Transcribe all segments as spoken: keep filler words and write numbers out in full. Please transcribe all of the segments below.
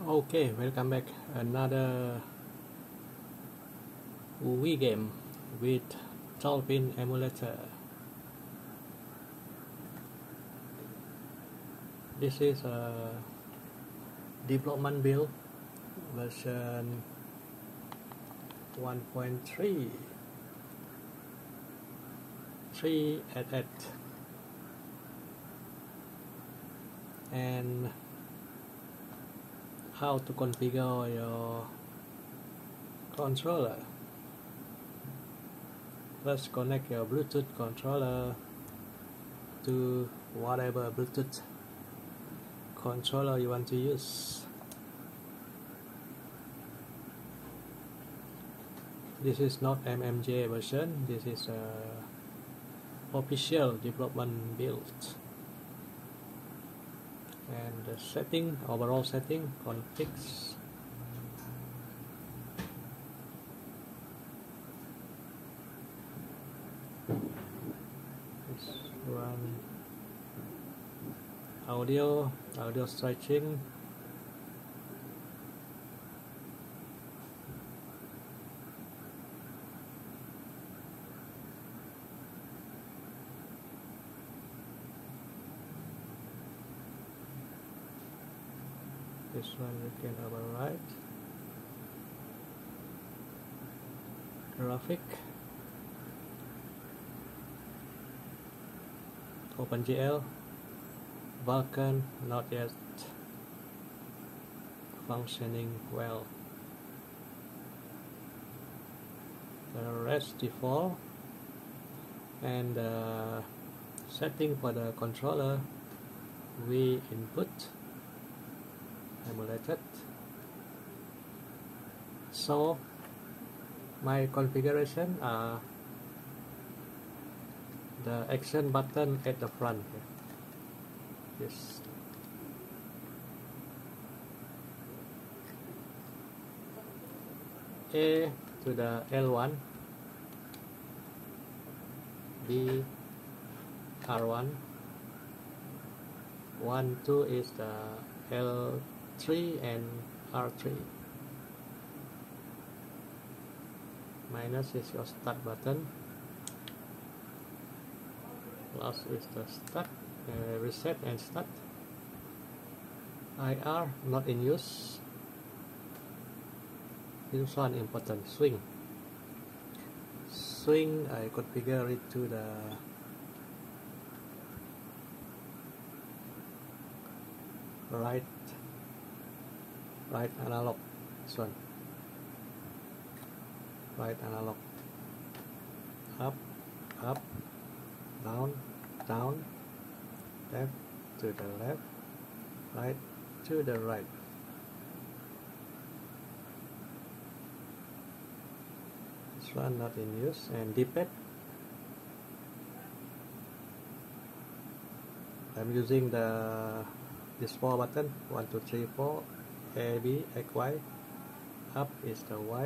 Okay, welcome back. Another Wii game with Dolphin emulator. This is a development build version one point three three eight eight, and how to configure your controller. First, connect your Bluetooth controller to whatever Bluetooth controller you want to use. This is not M M J version, this is a official development build. And the setting, overall setting, configs. Let's run audio, audio stretching. This one you can override. Graphic. OpenGL. Vulkan not yet functioning well. The rest default, and the setting for the controller we input emulated. So my configuration are the action button at the front here. Yes. A to the L one, B R one, one two is the L three and R three. Minus is your start button. Plus is the start, uh, reset and start. I R not in use. This one important, swing. Swing I configure it to the right right analog. This one, right analog. Up, up, down, down, left to the left, right to the right. This one not in use. And D-pad, I'm using the this four button, one two three four, A B X Y. Up is the Y,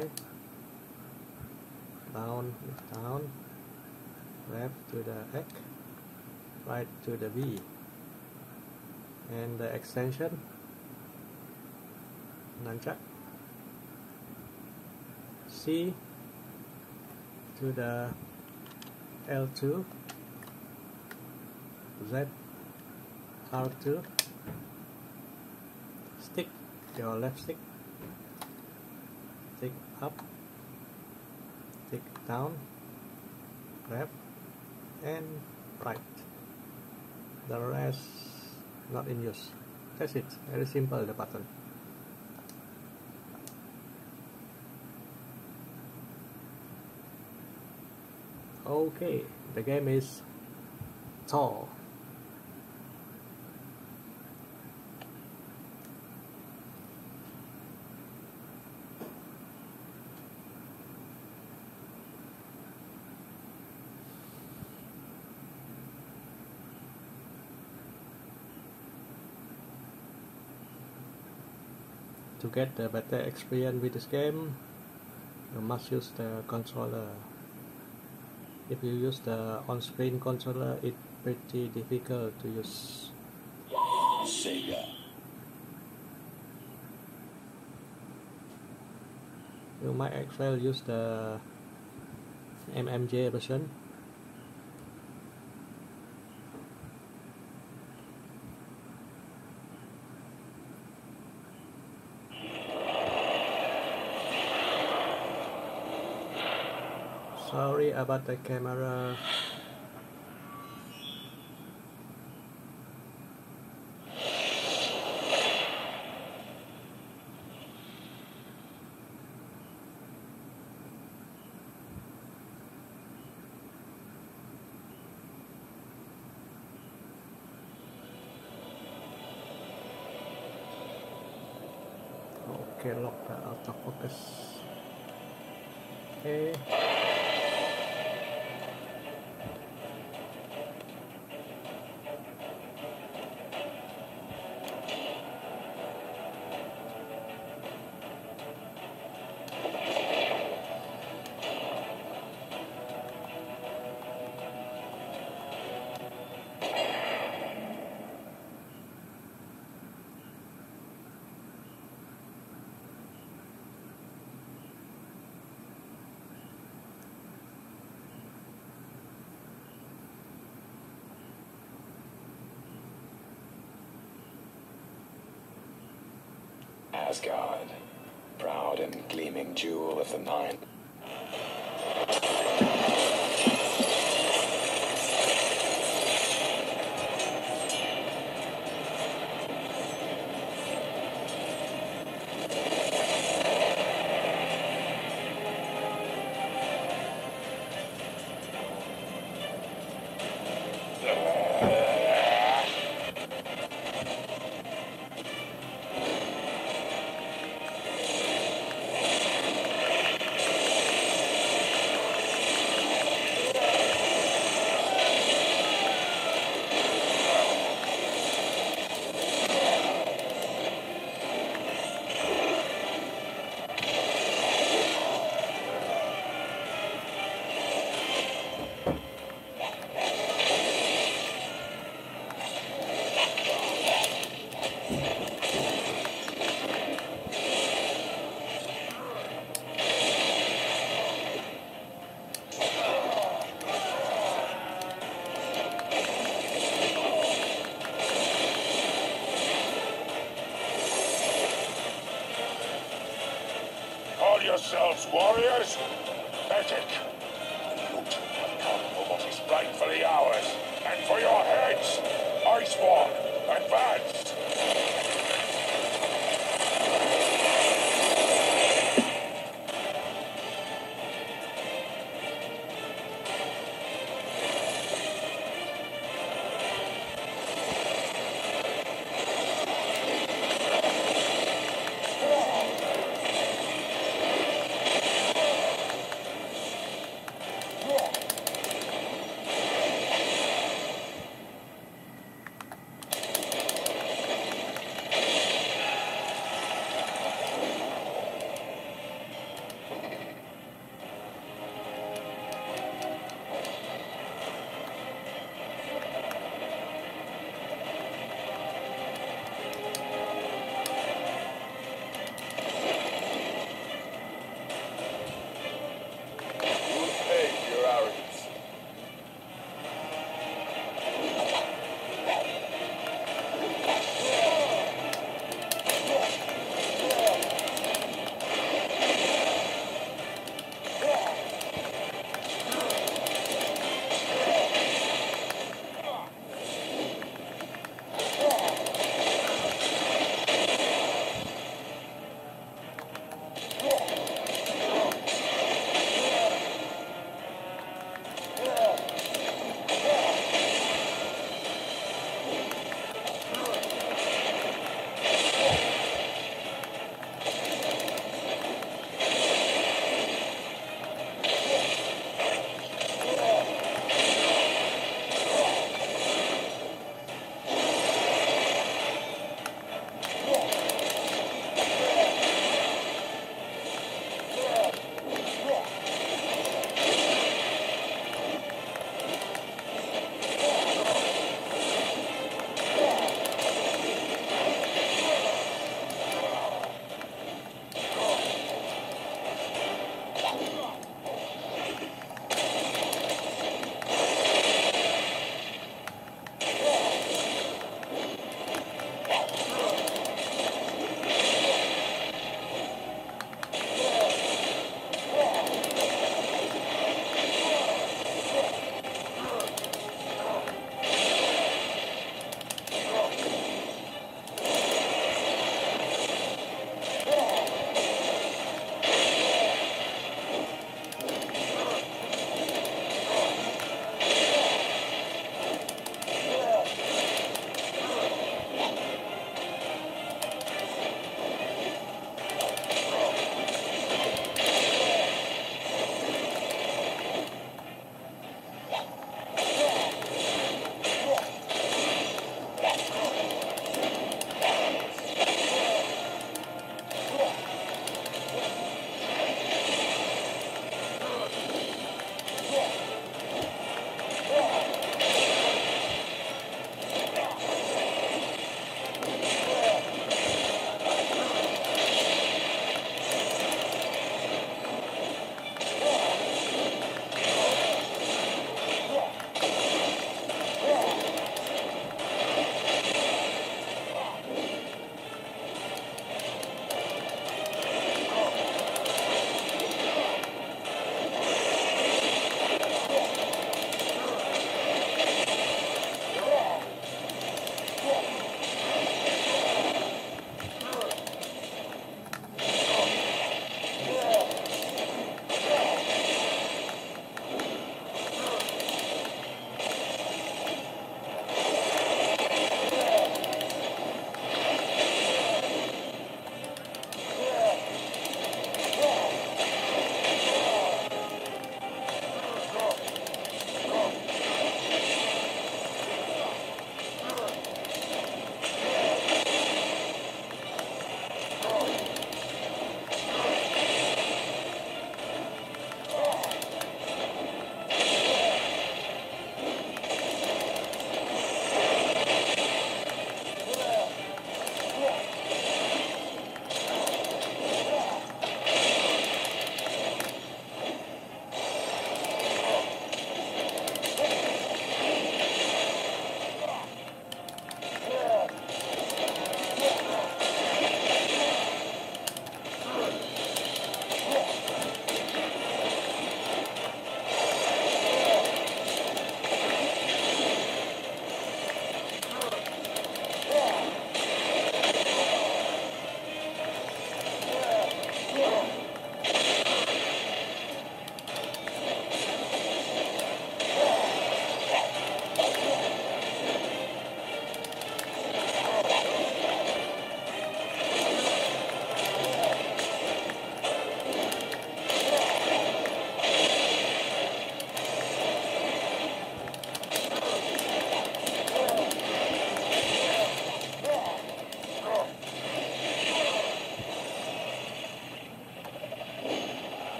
down is down, left to the X, right to the B. And the extension, nunchuck. C to the L two, Z R two, stick, your left stick, stick up, stick down, left and right. The rest not in use. That's it, very simple, the button. Okay, the game is tall. To get the better experience with this game, you must use the controller. If you use the on-screen controller, it's pretty difficult to use. Sega. You might as well use the M M J version. Sorry about the camera. Okay, lock the autofocus. Okay. Asgard, proud and gleaming jewel of the nine. Yourselves warriors? Pathetic. Loot have come for what is rightfully ours. And for your heads, Iceborne, advance!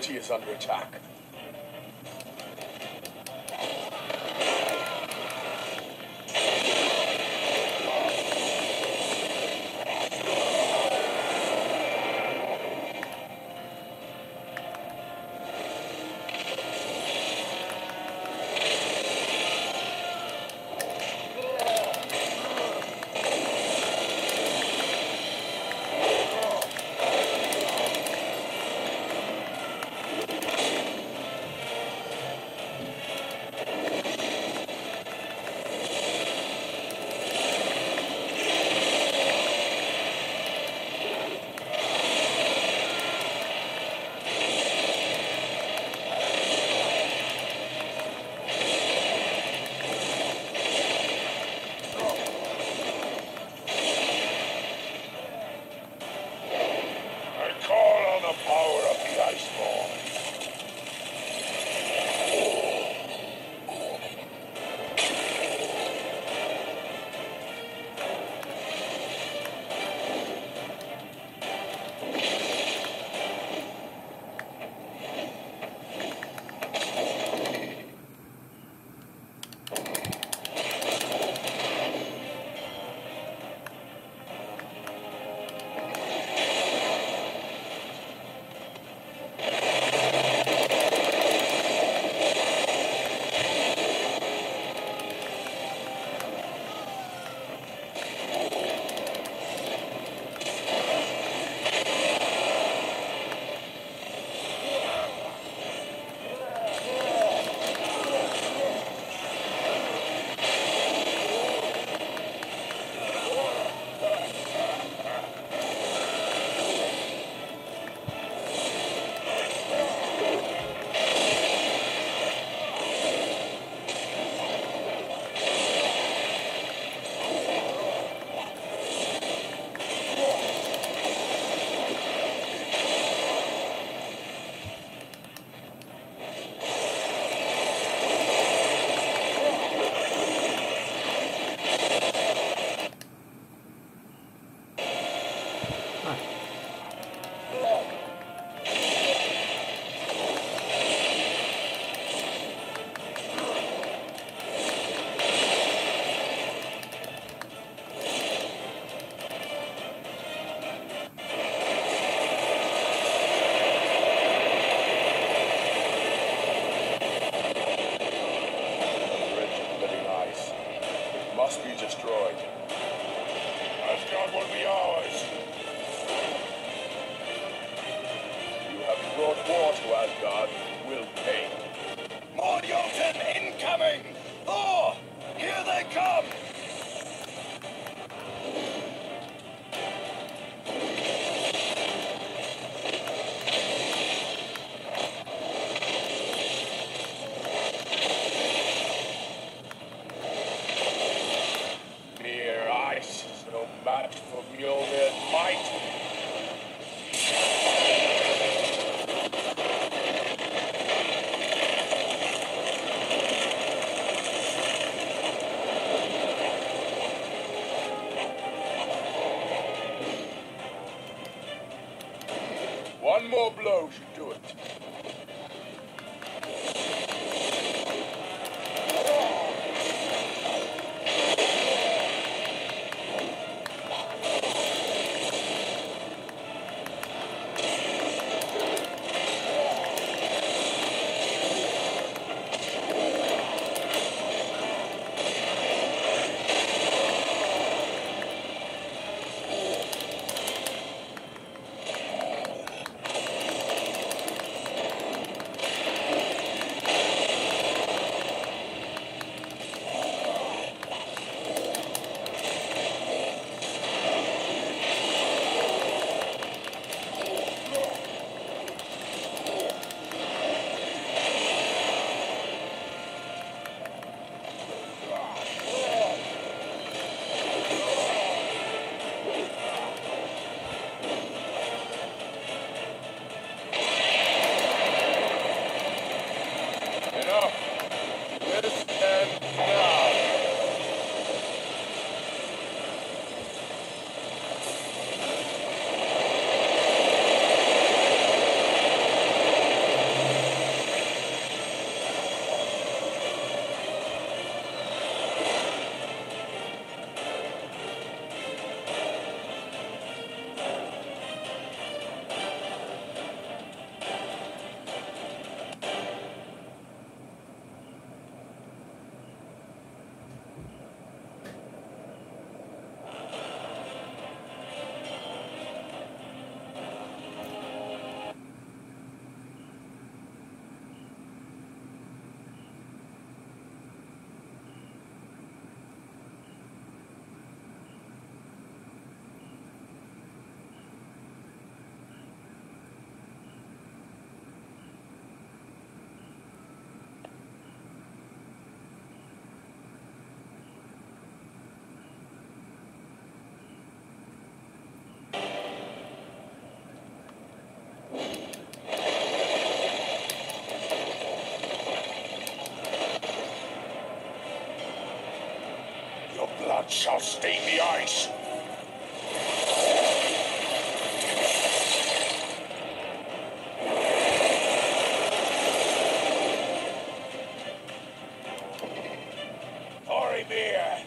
city is under attack. One more blow should do it. blood shall stain the ice. Orimir!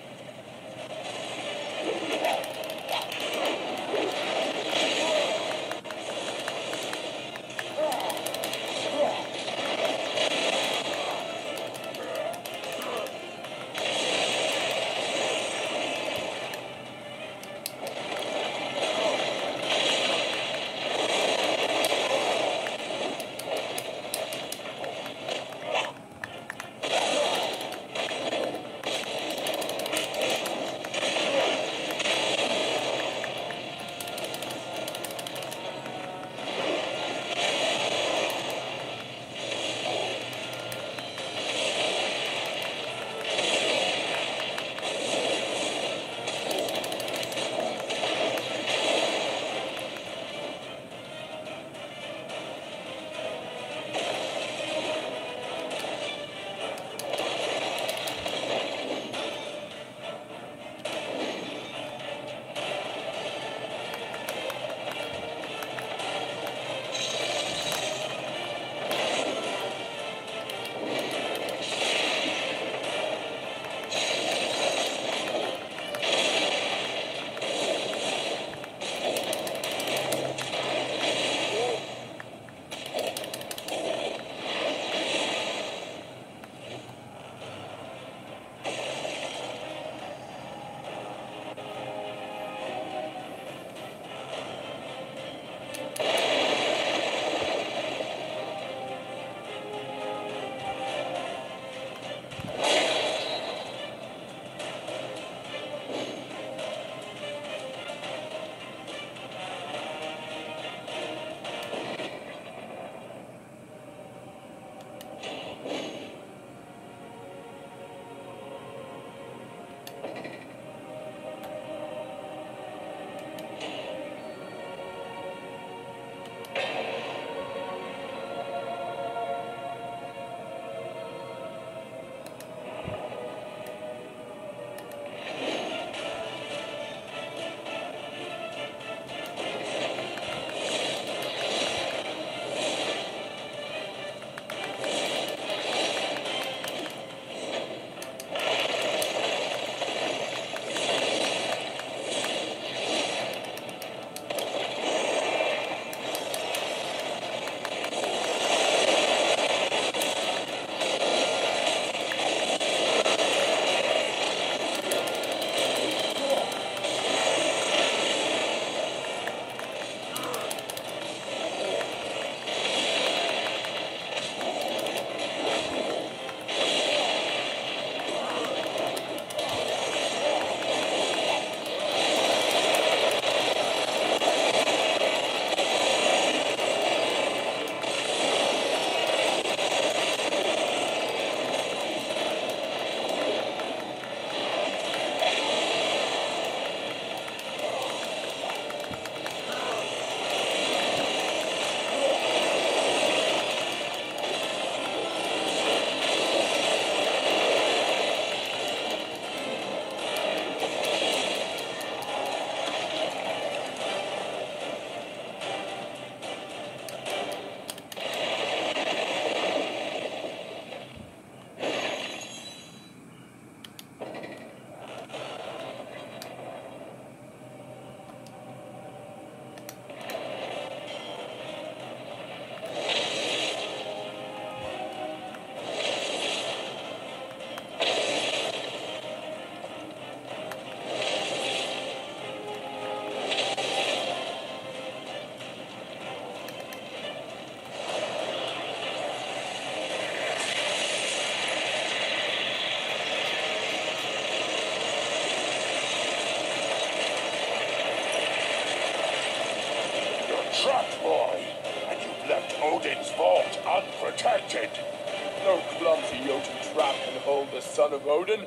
Trapped, boy, and you've left Odin's vault unprotected. No clumsy Jotun trap can hold the son of Odin.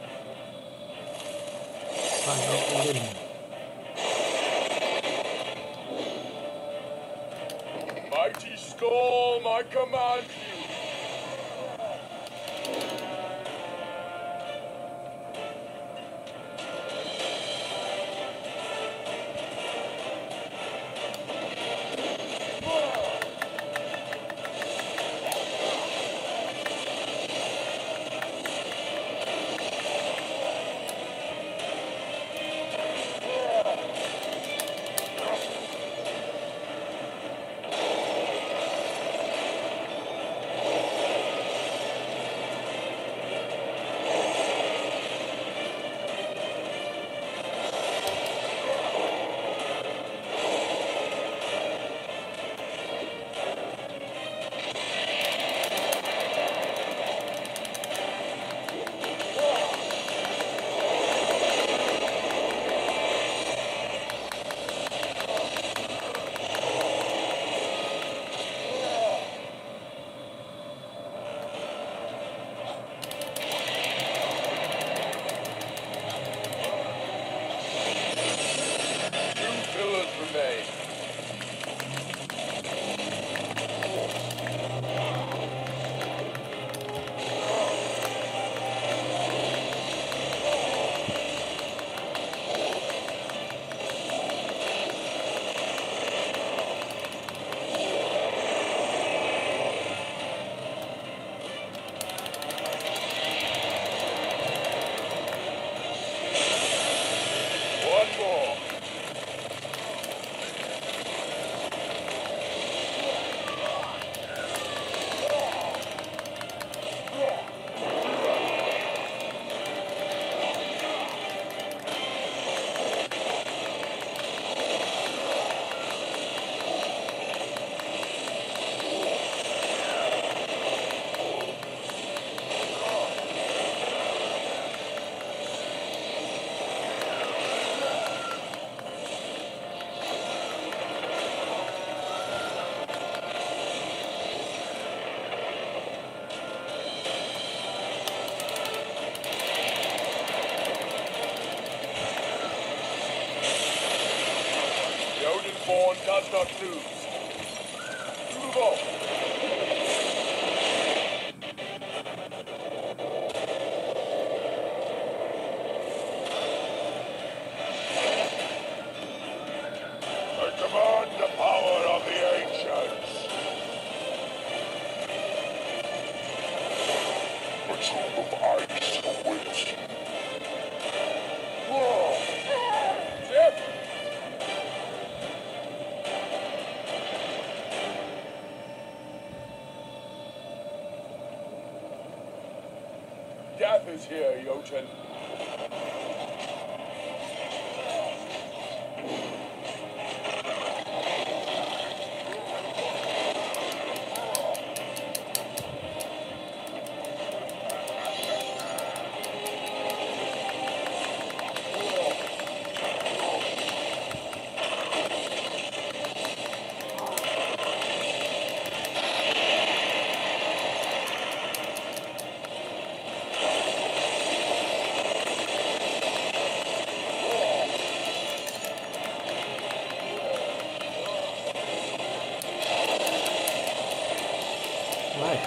Son of Odin. Mighty storm, I command you. does not lose. Move on. I command the power of the ancients. A tomb of ice awaits you. Whoa! Zip! Death is here, Jotun. Right.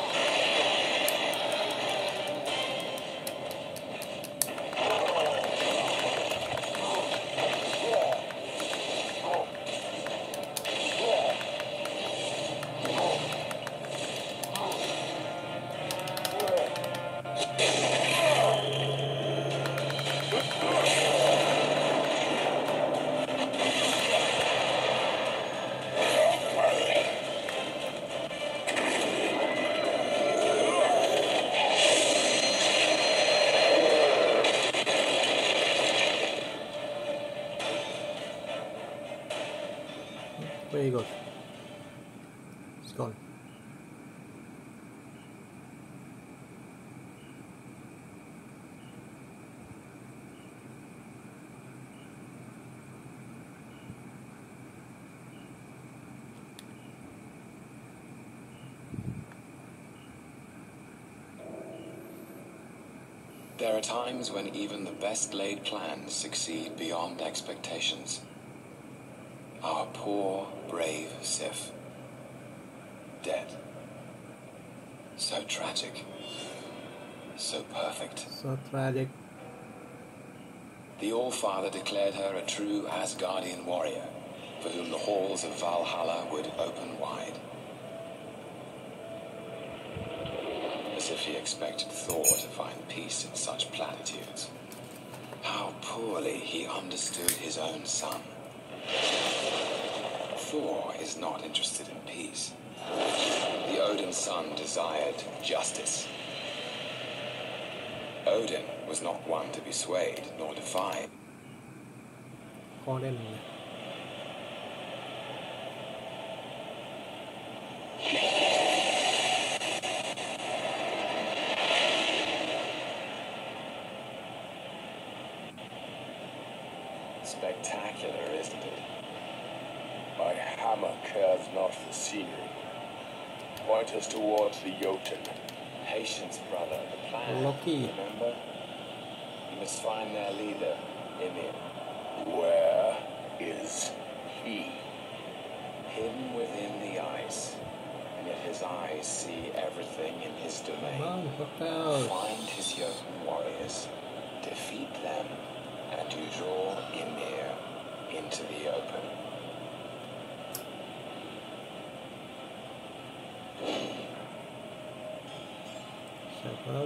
Where he goes? It's gone. There are times when even the best laid plans succeed beyond expectations. Our poor, brave Sif. Dead. So tragic. So perfect. So tragic. The All-Father declared her a true Asgardian warrior, for whom the halls of Valhalla would open wide. As if he expected Thor to find peace in such platitudes. How poorly he understood his own son. Thor is not interested in peace. The Odin son desired justice. Odin was not one to be swayed nor defied. Odin. Spectacular, isn't it? My hammer cares not for scenery. Point us towards the Jotun. Patience, brother. The plan. Loki. Remember? You must find their leader, Ymir. Where is he? Hidden within the ice. And yet his eyes see everything in his domain. Come on, what else? Find his Jotun warriors. Defeat them. And you draw Ymir into the open. Suppose.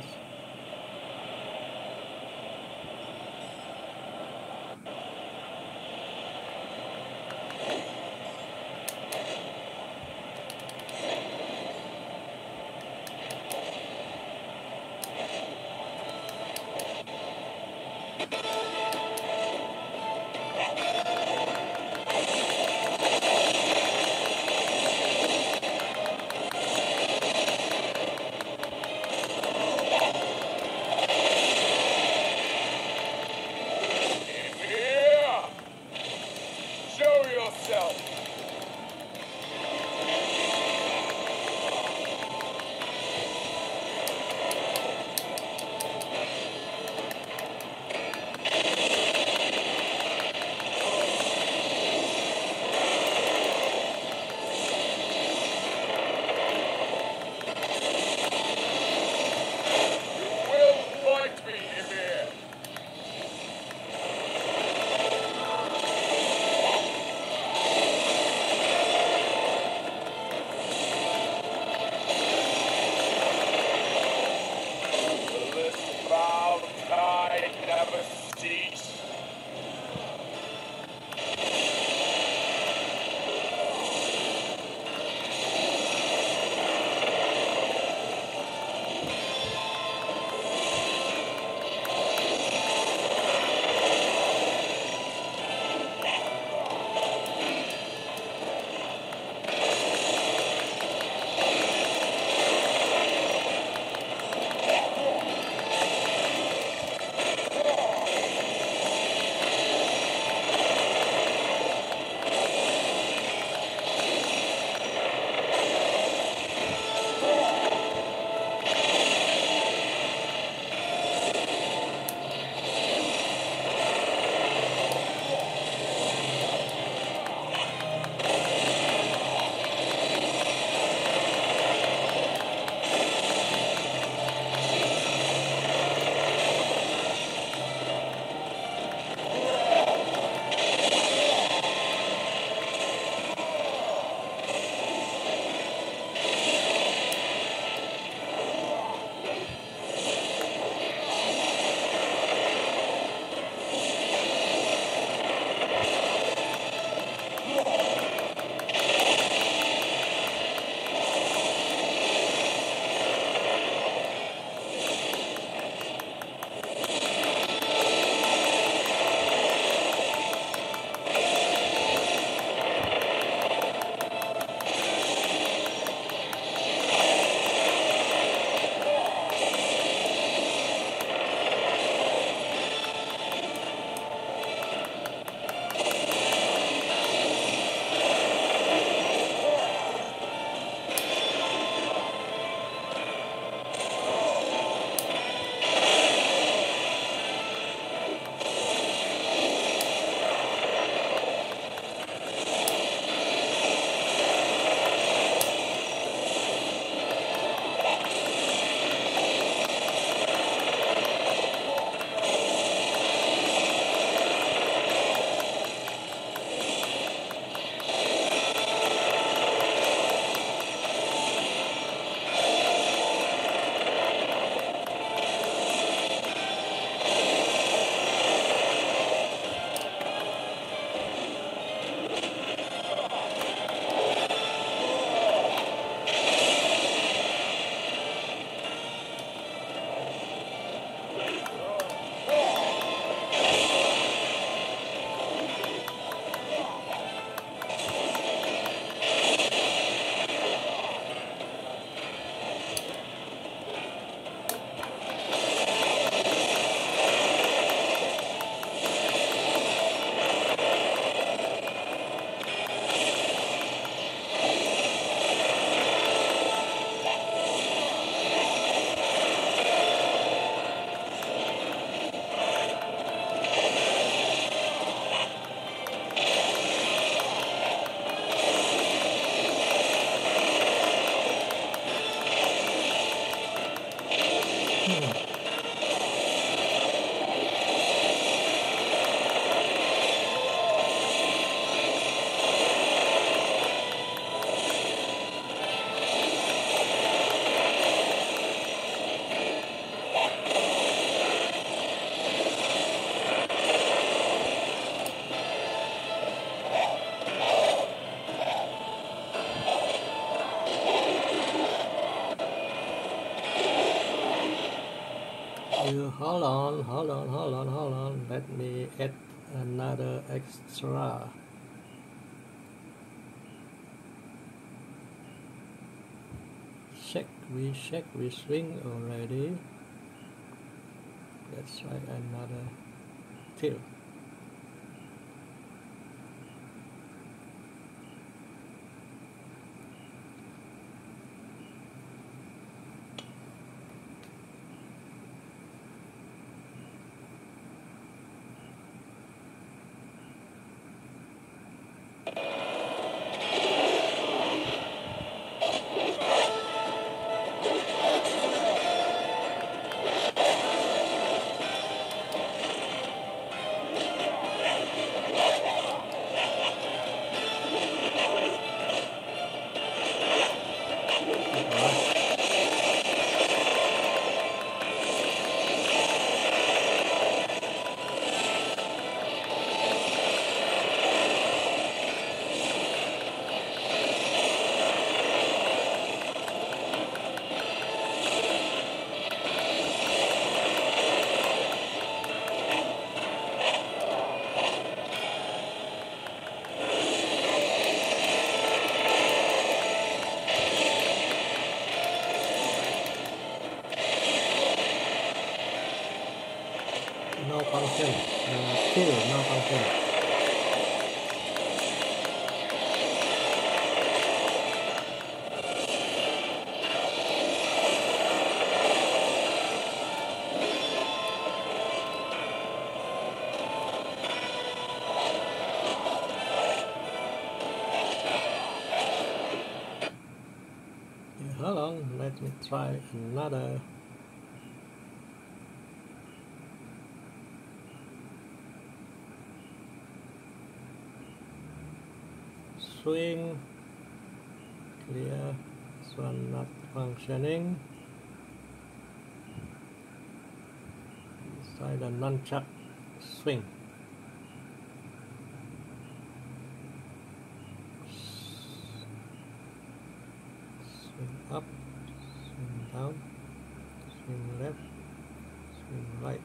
You hold on, hold on, hold on, hold on. Let me add another extra. Check, we check, we swing already. Let's try another tilt. No function, uh, still no function. Yeah, hold on, let me try another. Swing, clear, this one not functioning. Try the nunchuck swing. Swing up, swing down, swing left, swing right.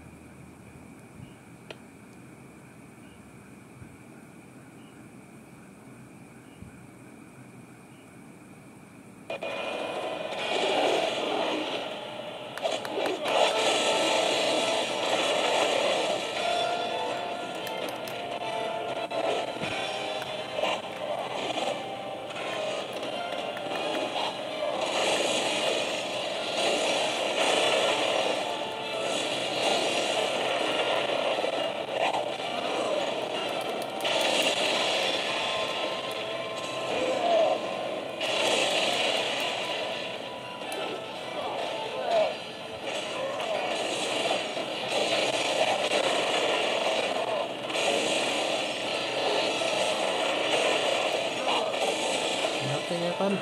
Nothing happened.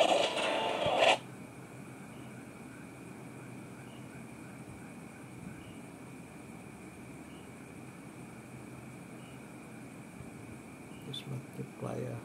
This multiplier.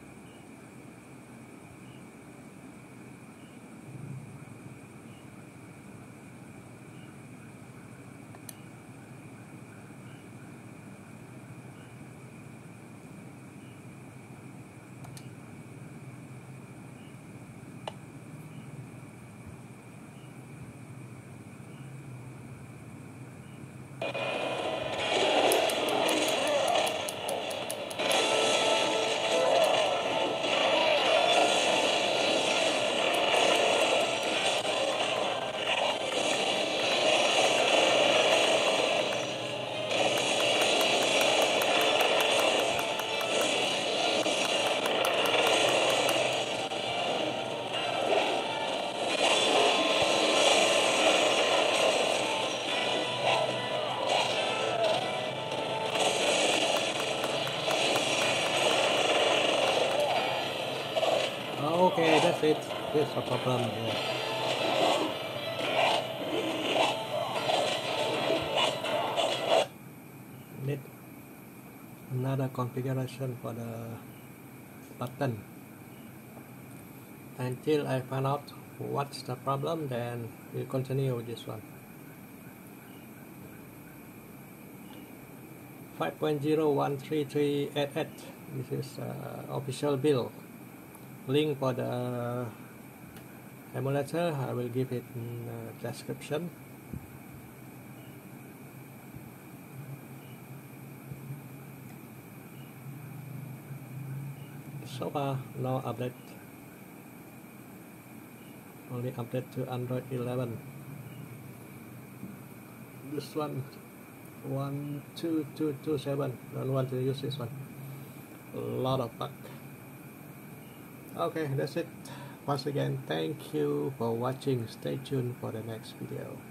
Here's a problem here. Need another configuration for the button. Until I find out what's the problem, then we'll continue with this one. five point zero one three three eight eight. This is uh, official build. Link for the emulator I will give it in the description. So far, no update. Only update to Android eleven. This one, one two two two seven. Don't want to use this one. A lot of bug. Okay, that's it. Once again, thank you for watching. Stay tuned for the next video.